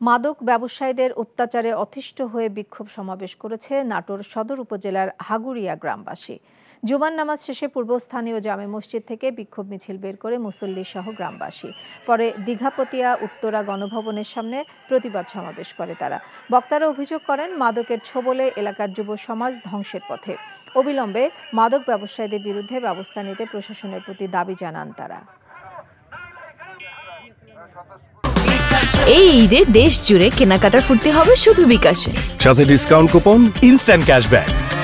মাদক ব্যবসায়ীদের অত্যাচারে অতিষ্ঠ হয়ে বিক্ষোভ সমাবেশ করেছে নাটোর সদর উপজেলার হাগুরিয়া গ্রামবাসী। জুমার নামাজ শেষে পূর্বস্থানীয় জামে মসজিদ থেকে বিক্ষোভ মিছিল বের করে মুসল্লি সহ গ্রামবাসী পরে দীঘাপতিয়া উত্তরা গণভবনের সামনে প্রতিবাদ সমাবেশ করে তারা। বক্তারা অভিযোগ করেন, মাদকের ছোবলে এলাকার যুব সমাজ ধ্বংসের পথে। অবিলম্বে মাদক ব্যবসায়ীদের বিরুদ্ধে ব্যবস্থা নিতে প্রশাসনের প্রতি দাবি জানান তারা। এই ঈদে দেশ জুড়ে কেনাকাটার ফুর্তি হবে শুধু বিকাশে, সাথে ডিসকাউন্ট কুপন, ইনস্ট্যান্ট ক্যাশব্যাক।